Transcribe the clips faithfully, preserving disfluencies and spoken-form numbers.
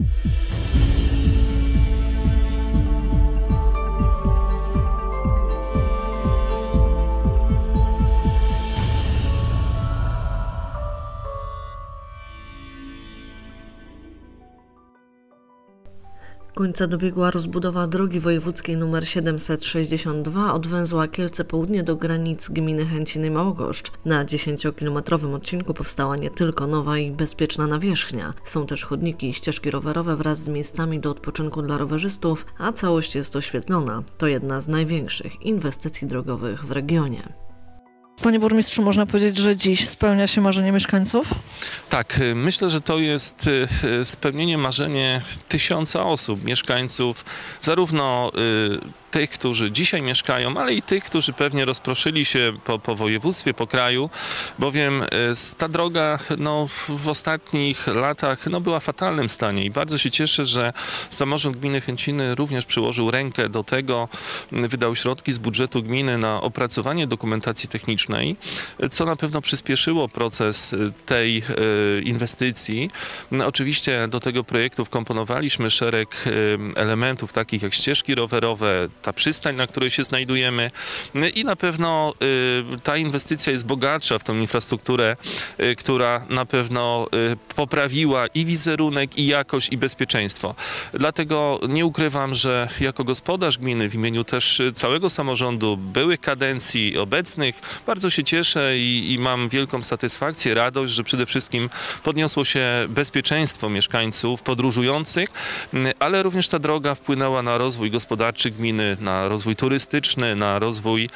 Końca dobiegła rozbudowa drogi wojewódzkiej nr siedemset sześćdziesiąt dwa od węzła Kielce Południe do granic gminy Chęciny i Małogoszcz. Na dziesięciokilometrowym odcinku powstała nie tylko nowa i bezpieczna nawierzchnia. Są też chodniki i ścieżki rowerowe wraz z miejscami do odpoczynku dla rowerzystów, a całość jest oświetlona. To jedna z największych inwestycji drogowych w regionie. Panie burmistrzu, można powiedzieć, że dziś spełnia się marzenie mieszkańców? Tak, myślę, że to jest spełnienie marzenia tysiąca osób, mieszkańców, zarówno tych, którzy dzisiaj mieszkają, ale i tych, którzy pewnie rozproszyli się po, po województwie, po kraju, bowiem ta droga no, w ostatnich latach no, była w fatalnym stanie i bardzo się cieszę, że samorząd gminy Chęciny również przyłożył rękę do tego, wydał środki z budżetu gminy na opracowanie dokumentacji technicznej, co na pewno przyspieszyło proces tej inwestycji. Oczywiście do tego projektu wkomponowaliśmy szereg elementów, takich jak ścieżki rowerowe, ta przystań, na której się znajdujemy i na pewno y, ta inwestycja jest bogatsza w tą infrastrukturę, y, która na pewno y, poprawiła i wizerunek, i jakość, i bezpieczeństwo. Dlatego nie ukrywam, że jako gospodarz gminy w imieniu też całego samorządu, byłych kadencji, obecnych, bardzo się cieszę i, i mam wielką satysfakcję, radość, że przede wszystkim podniosło się bezpieczeństwo mieszkańców, podróżujących, ale również ta droga wpłynęła na rozwój gospodarczy gminy, na rozwój turystyczny, na rozwój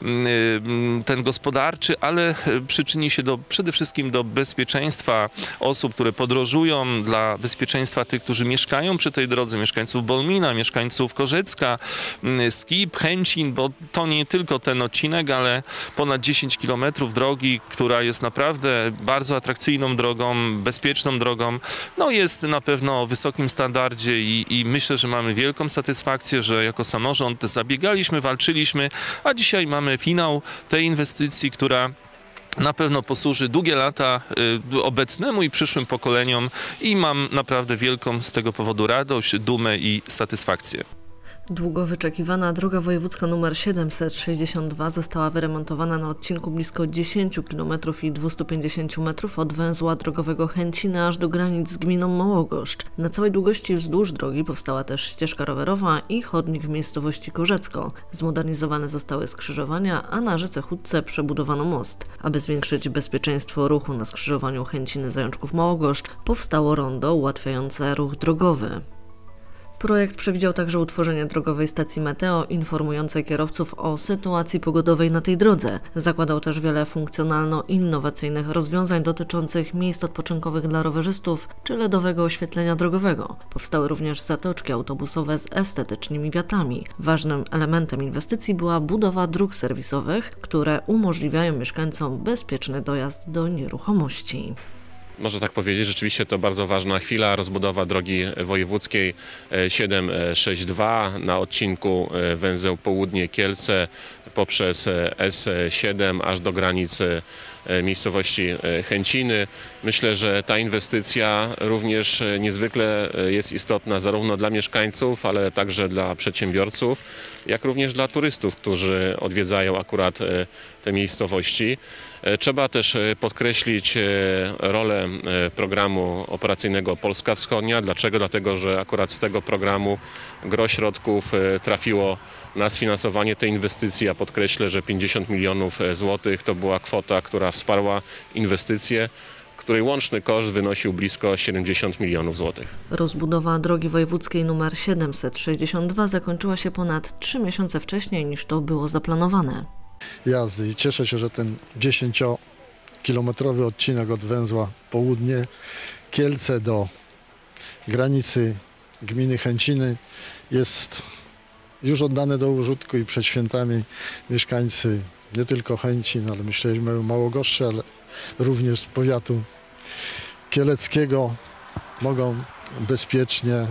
ten gospodarczy, ale przyczyni się do, przede wszystkim do bezpieczeństwa osób, które podróżują, dla bezpieczeństwa tych, którzy mieszkają przy tej drodze, mieszkańców Bolmina, mieszkańców Korzecka, Skip, Chęcin, bo to nie tylko ten odcinek, ale ponad dziesięć kilometrów drogi, która jest naprawdę bardzo atrakcyjną drogą, bezpieczną drogą, no jest na pewno o wysokim standardzie i, i myślę, że mamy wielką satysfakcję, że jako samorząd zabiegaliśmy, walczyliśmy, a dzisiaj mamy finał tej inwestycji, która na pewno posłuży długie lata y, obecnemu i przyszłym pokoleniom i mam naprawdę wielką z tego powodu radość, dumę i satysfakcję. Długo wyczekiwana droga wojewódzka nr siedemset sześćdziesiąt dwa została wyremontowana na odcinku blisko dziesięć kilometrów i dwieście pięćdziesiąt metrów od węzła drogowego Chęciny aż do granic z gminą Małogoszcz. Na całej długości wzdłuż drogi powstała też ścieżka rowerowa i chodnik w miejscowości Korzecko. Zmodernizowane zostały skrzyżowania, a na rzece Chudce przebudowano most. Aby zwiększyć bezpieczeństwo ruchu na skrzyżowaniu Chęciny-Zajączków-Małogoszcz, powstało rondo ułatwiające ruch drogowy. Projekt przewidział także utworzenie drogowej stacji meteo informującej kierowców o sytuacji pogodowej na tej drodze. Zakładał też wiele funkcjonalno-innowacyjnych rozwiązań dotyczących miejsc odpoczynkowych dla rowerzystów czy LEDowego oświetlenia drogowego. Powstały również zatoczki autobusowe z estetycznymi wiatami. Ważnym elementem inwestycji była budowa dróg serwisowych, które umożliwiają mieszkańcom bezpieczny dojazd do nieruchomości. Można tak powiedzieć, rzeczywiście to bardzo ważna chwila, rozbudowa drogi wojewódzkiej siedemset sześćdziesiąt dwa na odcinku węzeł Południe Kielce poprzez S siedem aż do granicy miejscowości Chęciny. Myślę, że ta inwestycja również niezwykle jest istotna zarówno dla mieszkańców, ale także dla przedsiębiorców, jak również dla turystów, którzy odwiedzają akurat te miejscowości. Trzeba też podkreślić rolę programu operacyjnego Polska Wschodnia. Dlaczego? Dlatego, że akurat z tego programu gros środków trafiło na sfinansowanie tej inwestycji. Ja podkreślę, że pięćdziesiąt milionów złotych to była kwota, która wsparła inwestycję, której łączny koszt wynosił blisko siedemdziesiąt milionów złotych. Rozbudowa drogi wojewódzkiej nr siedemset sześćdziesiąt dwa zakończyła się ponad trzy miesiące wcześniej niż to było zaplanowane. Jazdy i cieszę się, że ten dziesięciokilometrowy odcinek od węzła Południe Kielce do granicy gminy Chęciny jest już oddany do użytku i przed świętami mieszkańcy nie tylko Chęcin, ale myślę, że Małogoszczy, ale również z powiatu kieleckiego mogą bezpiecznie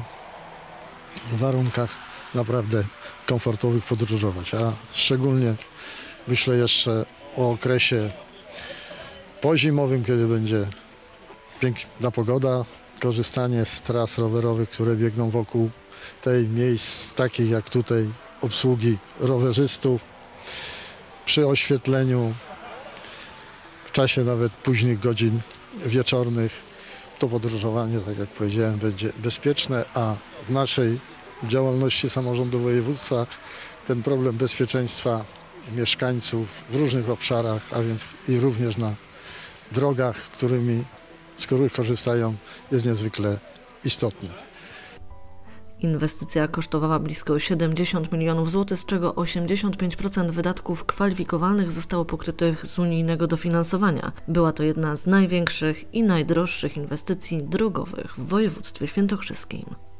w warunkach naprawdę komfortowych podróżować, a szczególnie myślę jeszcze o okresie pozimowym, kiedy będzie piękna pogoda korzystanie z tras rowerowych, które biegną wokół tej miejsc, takich jak tutaj obsługi rowerzystów, przy oświetleniu, w czasie nawet późnych godzin wieczornych. To podróżowanie, tak jak powiedziałem, będzie bezpieczne, a w naszej działalności samorządu województwa ten problem bezpieczeństwa mieszkańców w różnych obszarach, a więc i również na drogach, którymi, z których korzystają, jest niezwykle istotny. Inwestycja kosztowała blisko siedemdziesiąt milionów złotych, z czego osiemdziesiąt pięć procent wydatków kwalifikowalnych zostało pokrytych z unijnego dofinansowania. Była to jedna z największych i najdroższych inwestycji drogowych w województwie świętokrzyskim.